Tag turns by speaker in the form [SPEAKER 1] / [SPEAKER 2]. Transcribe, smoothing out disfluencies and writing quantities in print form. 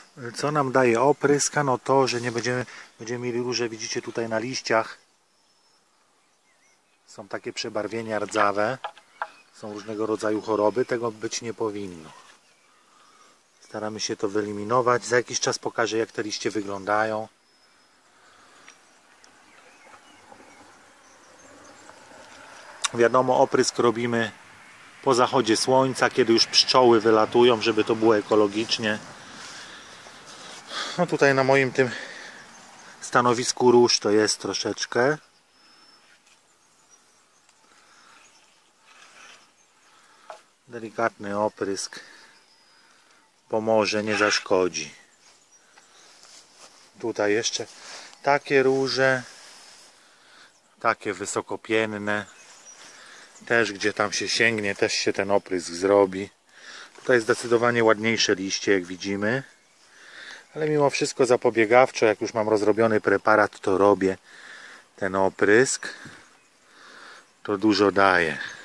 [SPEAKER 1] Co nam daje oprysk? No to, że nie będziemy mieli róże, widzicie tutaj na liściach. Są takie przebarwienia rdzawe. Są różnego rodzaju choroby. Tego być nie powinno. Staramy się to wyeliminować. Za jakiś czas pokażę, jak te liście wyglądają. Wiadomo, oprysk robimy po zachodzie słońca, kiedy już pszczoły wylatują, żeby to było ekologicznie. No tutaj na moim tym stanowisku róż to jest troszeczkę. Delikatny oprysk pomoże, nie zaszkodzi. Tutaj jeszcze takie róże, takie wysokopienne. Też gdzie tam się sięgnie, też się ten oprysk zrobi. Tutaj zdecydowanie ładniejsze liście, jak widzimy. Ale mimo wszystko zapobiegawczo, jak już mam rozrobiony preparat, to robię ten oprysk. To dużo daje.